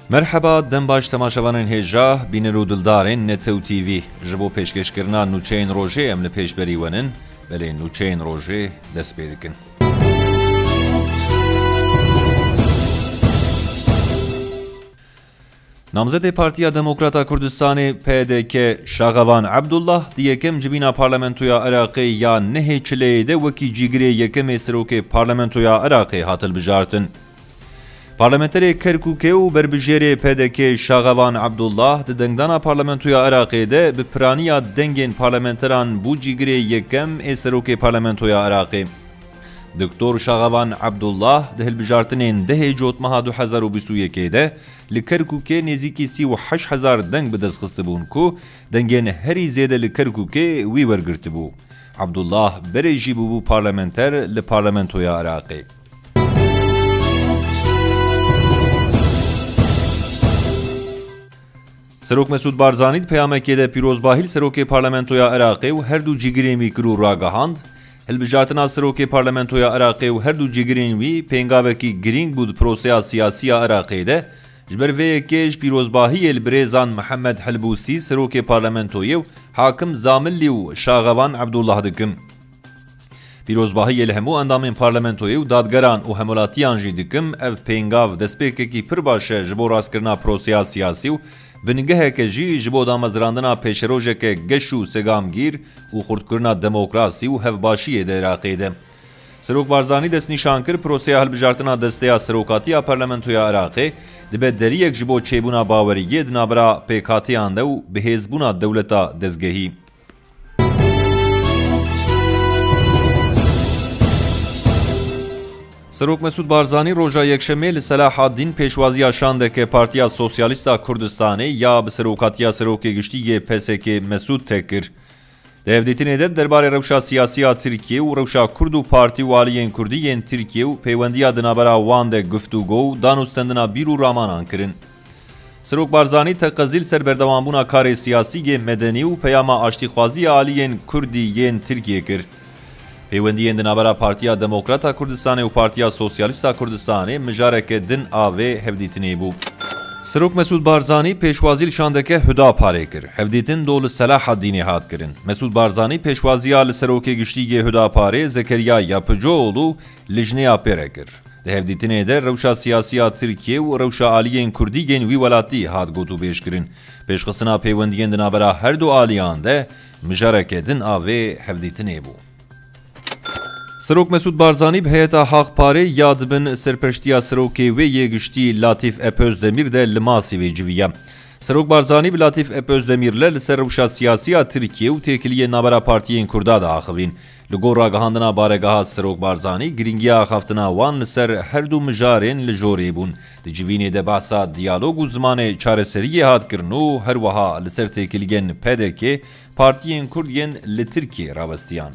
مرحبا دم باش تماشاوانین هجا بین رو دلدارین نتو تیوی جبو پیشکشکرنا نوچین روژه ام لپیش بریونن بله نوچین روژه دست بیدکن. نامزد پارتیا دموکراتا کردستان PDK شاغوان عبدالله دیکم جبینا پارلمنتویا عراقی یا نه چلیده وکی جیگری یکم سروک پارلمنتویا عراقی حاصل بجارتن. پارلمنتری کرکوکه و بربجیر PDK شاغوان عبدالله دنگدانا پارلمنتویا عراقی ده به پرانیا دنگین پارلمنتران بو جیگری یکم سروک پارلمنتویا عراقی. دکتر شاغوان عبدالله ده البجارتنین ده جوت مها 2021 ده لکرکوکه نزیکی 38,000 دنگ بدست خص بون کو دنگین هری زیده لکرکوکه وی ورگرت بو. عبدالله بریجی بو پارلمنتر لپارلمنتویا عراقی. سروک مسعود بارزانی پیامکی ده پیروزباهی سروک پارلمنتویا عراقی و هر دو جیگری میکرو راگهاند. البجارتنا سروک پارلمنتویا عراقی و هر دو جیگرین وی پینگاوکی گرینگ بود پروسیا سیاسی عراقی ده جبر وی کش پیروزباهی البریزان محمد حلبوسی سروک پارلمنتوی و حاکم زاملی و شاغوان عبدالله دکم. پیروزباهی الهمو اندامین پارلمنتوی و دادگران و همولاتیان جی دکم اف پینگاو دسپیک کی پر باشه جبو راست کرنا پروسیا سیاسی و بنگه که جی جبو دامزراندنا پیشروژه که گشو سگامگیر و خردکرنا دموکراسی و هفباشی ده عراقی ده. سروک بارزانی دست نشان کر پروسیا هلبجارتنا دستیا سروکاتیا پارلمنتویا عراقی دبه دریک جبو چیبونا باوریه دنابرا پیکاتیان ده و به حزبونا دولتا دزگهی. سروک مسعود بارزانی روژا یکشنبه لصلاح الدین پیشوازی شانده که پارتیا سوسیالیستا کردستانی یا به سروکاتیا سروک گشتی PSK مسعود تکر. دهودیتنه ده درباره روشا سیاسی ترکیه و روشا کرد و پارتی والیین کردیین ترکیه و پیوندیا دنابرا وان ده گفتگو دانوستندنا بیرو رامانان کرن. سروک بارزانی تقزیل سر بردوانبونا کار سیاسی مدنی و پیاما آشتیخوازی عالیین کردیین ترکیه کر. پیوندیین دنابرا پارتیا دموکراتا کردستان و پارتیا سوسیالیستا کردستان مجارک دن آوه هفدیتنی بو. سروک مسعود بارزانی پیشوازی شاندکه هدا پاره کر. هفدیتن دول صلاح الدینی هات کرن. مسعود بارزانی پیشوازی سروک گشتی هدا پاره زکریا یاپجوولو لجنیا پره کر. ده هفدیتنه در روشا سیاسی ترکیه و روشا عالیین کردیین وی ولاتی هات گوتو بیش کرن. پیشخصنا پیوندیین دنابرا هر دو عالیان ده مجارک دن آوه هفدیتنی بو. سروک مسعود بارزانی به هیئت حق پاره یاد بن سرپرشتیا سروکی و یگشتی لطیف اپوزدمیر ده لماسی و جویه. سروک بارزانی به لطیف اپوزدمیر لسر روشا سیاسی ترکیه و تکلیه نابرا پارتیین کردا ده آخرین. لگور راگهاندنا بارگاه سروک بارزانی گرینگیا خفتنا وان لسر هر دو مجارین لجوری بون. ده جوینه ده بحثا دیالوگ و زمان چاره سریه هات کرنو هر وها لسر تکلیین PDK پارتیین کردین لترکیه راوستیان.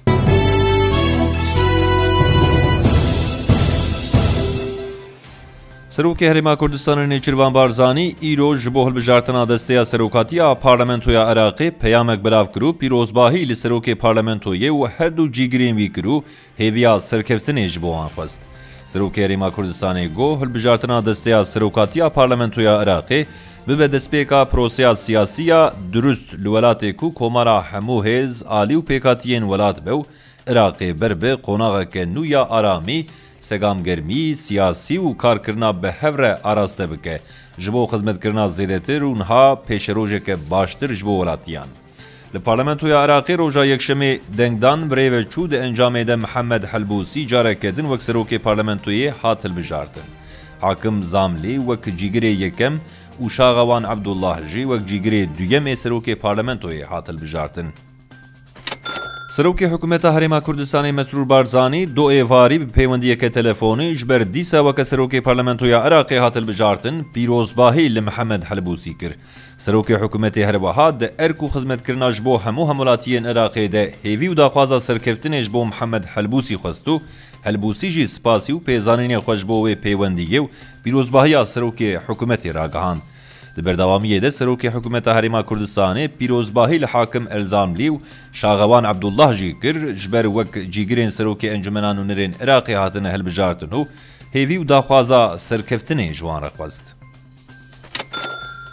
سروک هرما کردستان نیچروان بارزانی ایرو جبو هلبجارتنا دستیا سروکاتیا پارلمنتویا عراقی پیامک بلاف کرو پیروزباهی لسروک پارلمنتویه و هر دو جیگرین وی کرو هیویا سرکفتن جبو آنخواست. سروک هرما کردستان گو هلبجارتنا دستیا سروکاتیا پارلمنتویا عراقی به دسپیکا پروسیا سیاسیا درست لولات کو کومارا همو هز آلی و پیکاتین ولات بو عراقی بربه قناغ که نویا آرامی سگامگرمی سیاسی و کارکرنا به هفره آراسته بکه جبو خدمت کرنا زیدتر اونها پیش روژه که باشتر جبو ولاتیان. لپارلمنتویا عراقی روژا یکشنبه دنگدان بریو چود انجام ده محمد حلبوسی جاره کدن وک سروک پارلمنتوی هاتل بجارتن. حاکم زاملی وک جیگری یکم و شاغوان عبدالله جی وک جیگری دویم سروک پارلمنتوی هاتل بجارتن. سروک حکومت هرما کردستان مسرور بارزانی دو ایواری به پیوندی که تلفونی جبر دیسا وک سروک پارلمنتویا عراقی هاتل بجارتن پیروزباهی لمحمد حلبوسی کر. سروک حکومت هرباها ده ارکو خدمت کرنا جبو همو همولاتیین عراقی ده هیوی و داخوازا سرکفتن جبو محمد حلبوسی خواستو حلبوسی جی سپاسی و پیزانین خوشبو و پیوندیه و پیروزباهی سروک حکومت راگهاند. بردوامیه ده سروک حکومت هرما کردستان پیروزباهی لحاکم الزاملی و شاغوان عبدالله جی کر جبر وک جیگرین سروک انجمنان و نرین عراقی هاتن هلبجارتن و هیوی و داخوازا سرکفتن جوان رخواست.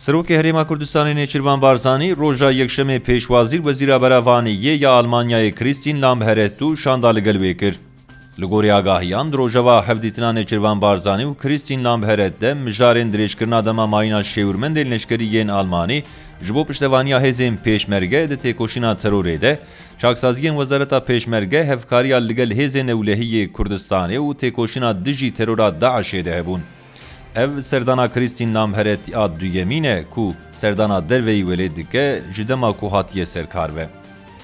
سروک هریما کردستان نێچیروان بارزانی ڕۆژە یەکشەمێ پێشوازیر وەزیرە بەرەڤانییە یا ئەڵمانیای کریستین لامبهرێت و شاندا لەگەڵ وێ کرد. لە گۆری ئاگاهیان درۆژەوە هەفدیتنا نێچیروان بارزانی و کریستین لامبهرێت دە مژارên درێژکردنا دەما ماینا شێورمەندێن لەشکریên ئالمانی ji bo piştevaniya hêzên pêşmerge di têkoşîna terorê de çaksaziyên Wezareta Pêşmerge hevkariya li gel hêzên Ewlehiyê Kurdistanê û têkoşîna dijî terora Daişê de hebûn. Ev serdana Kristîn Lamherêt a duyemîn e ku serdana derveyî welê dike ji dema ku hatiye serkar ve.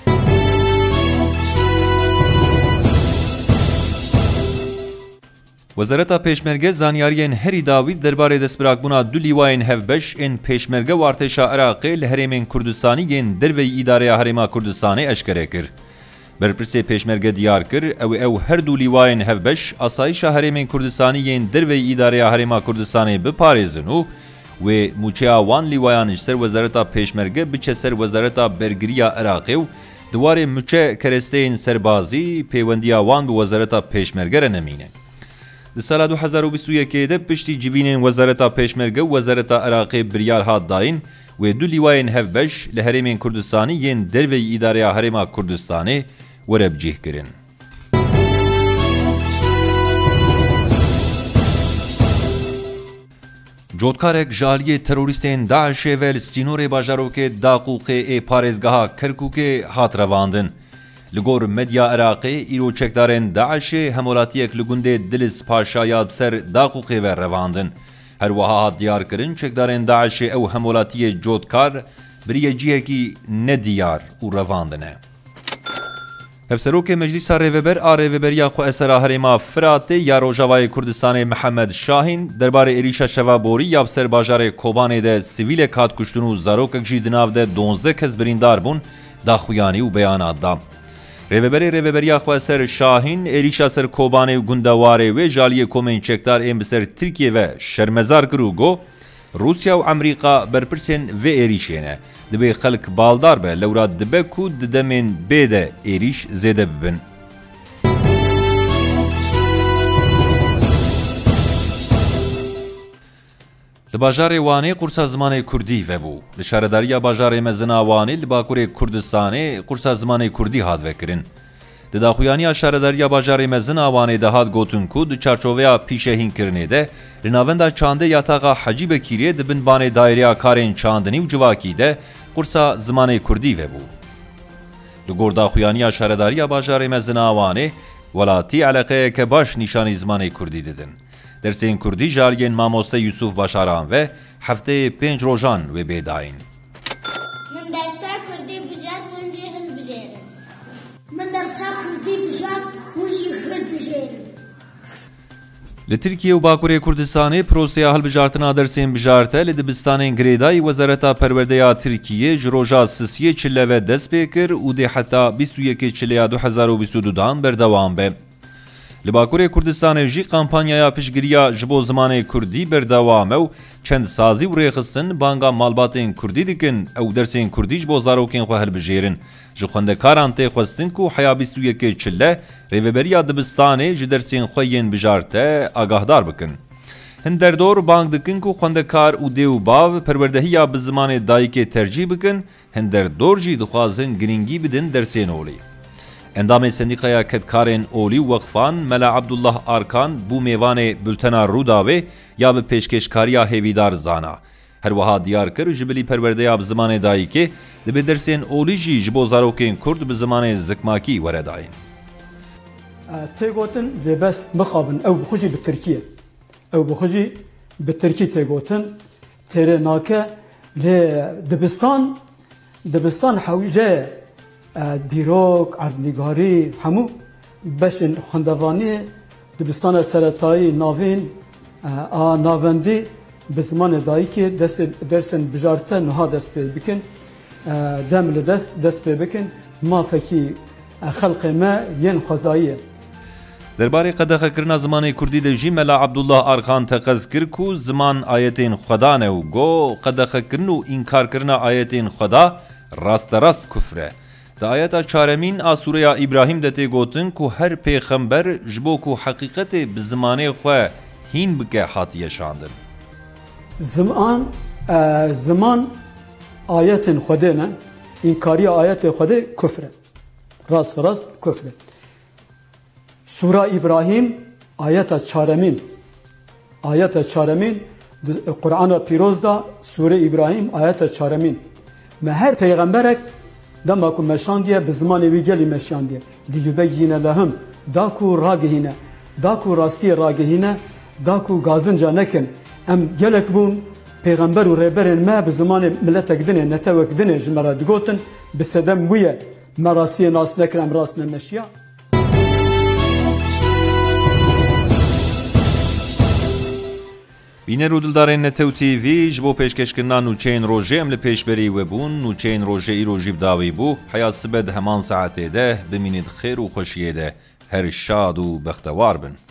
Wezareta Pêşmerge zanyariyên herî dawî derbarê destbirakbûna du lîwayên hevbeş ên Pêşmerge û Artêşa Iraqê li herêmên Kurdistanî yên derveyî îdareya Herêma Kurdistanê eşkere kir. Berpirsê Pêşmerge diyar kir ew her du lîwayên hevbeş asayişa herêmên Kurdistanî yên derveyî îdareya Herêma Kurdistanê biparêzin û wê mûçeya wan lîwayan ji ser Wezareta Pêşmerge biçe ser Wezareta Bergiriya Iraqê û diwarê mûçe keresteyên serbazî pêwendiya wan bi Wezareta Pêşmerge re nemîne. Di sala 2021 de piştî civînên Wezareta Pêşmerge û Wezareta Iraqê biryar hat dayîn wê du lîwayên hevbeş li herêmên Kurdistanî yên derveyî îdareya Herêma Kurdistanê were bicih kirin. Cotkarek ji aliyê terorîstên Daişê ve li Sînorê bajarokê Daqûqê ê parêzgeha Kirkûkê hat revandin. Li gor medya Iraqê îro çekdarên Daişê hemolatiyek li gundê Dilis Paşa ya ser Daqûqê ve revandin. Her wiha hat diyar kirin çekdarên Daişê ew hemolatiyê cotkar biriye cihekî nediyar û revandine. Hevserokê Meclîsa Rêveber a Rêveberiya Xweesera Herêma Firatê ya Rojavayê Kurdistanê Mihemed Şahîn derbarê êrîşa şevaborî ya bi ser bajarê Kobanê de sivîlek hat kuştin û zarokek jî di nav de 12 kes birîndar bûn daxuyanî û beyanat da. Rêveberê Rêveberiya Xweser Şahîn êrîşa ser Kobanê û gundewarê wê ji aliyê komên çekdar ên bi ser Tirkiye ve şermezar kir û got Rusya û Emerîqa berpirsên vê êrîşê ne. Dibe xelk baldar be lewra dibe ku di demên bê de êrîş zêde bibin. Li bajarê Wanê qursa zimanê Kurdî vebû. Li şaredariya bajarê mezin a Wanê li Bakurê Kurdistanê qursa zimanê Kurdî hat vekirin. Di daxuyaniya şaredariya bajarê mezin a Wanê de hat gotin ku di çarçoveya pîşehînkirinê de li navenda çandê ya taxa Hecî Bekîrê di bin banê daîreya karên çandinî û civakî de qursa zimanê Kurdî vebû. Li gor daxuyaniya şaredariya bajarê mezin a Wanê welatî eleqeyeke baş nîşanî zimanê Kurdî didin. Dersên Kurdî ji aliyên mamoste Yusuf Başaran ve hefteyê 5 rojan wê bêdayîn. Min dersa Kurdî bijart hûn jî hilbijêrin. Min dersa Kurdî bijart hûn jî hilbijêrin. Li Tirkiye û Bakurê Kurdistanê proseya hilbijartina dersên bijarte li dibistanên girêdayî Wezareta Perwerdeya Tirkiye ji roja sisiyê çile ve dest pê kir û dê heta 21 çileya 2022dan berdewam be. Li Bakurê Kurdistanê jî kampanyaya piştgiriya ji bo zimanê Kurdî berdewam e û çend sazî û rêxistin banga malbatên Kurdî dikin ew dersên Kurdî ji bo zarokên xwe hilbijêrin. Ji xwendekaran tê xwestin ku heya 21 çile Rêveberiya dibistanê ji dersên xwe yên bijarte agahdar bikin. Hin derdor bang dikin ku xwendekar û dê û bav perwerdehiya bi zimanê dayîkê tercîh bikin, hin derdor jî dixwazin girîngî bidin dersên olî. Endamê Sendîqaya Kedkarên Olî û Wexfan Mela Abdullah Arkan bû mêvanê Bültena Rûdawê ya bi pêşkêşkariya hêvîdar zana. Her wiha diyar kir ji bilî perwerdeya bi zimanê dayîkê dibe dersên olî jî ji bo zarokên Kurd bi zimanê zikmakî were dayîn. Têgotin lêbes mixabin ew bixwe jî bi Tirkiye. Ew bixwe jî bi Tirkî têgotin têrê nake lê dibistan hewce dîrok, erdnîgarî hemû beşên xwendevaniyê dibistana seretayî navên a navendî bi zimanê dayîkê dersên bijarte niha dest pê bikin, dem li dest pê bikin, mafekî xelqê me yên xwezayî ye. Derbarê qedexekirina zimanê Kurdî de jî Mela Abdullah Arkan teqez kir ku ziman ayetên Xwedan e û got qedexekirin û înkarkirina ayetên Xweda rasterast kufr e. Di ayeta çaremîn a Sûreya İbrahîm de tê gotin ku her pêxember ji bo ku heqîqetê bi zimanê xwe hîn bike hatiye şandin. Ziman زمان آیت خدا نه انکاری آیت خدا کفره راست کفره سوره ابراهیم آیت چهارمین قرآن پیروز دا سوره ابراهیم آیت چهارمین ما هر پیغمبرک دما کو مشاندیه به زمان ویگلی مشاندیه لیبین لهم داکو راگهینه داکو راستی راگهینه داکو گازنجا نکن ام گلک بون پیغمبر و ریبرین ما به زمان ملتک دنه نتوک دنه جمرا دگوتن بسدم بویه ما راستی ناس نکن ام راست نمشیا بینه رو دلدارین نتو تیوی جبو پیشکشکرنا نوچین روژه ام لپیشبری وبون نوچین روژه ای روژی بداوی بو حیا سبد همان ساعته ده بمینید خیر و خوشیه ده هر شاد و بختوار بن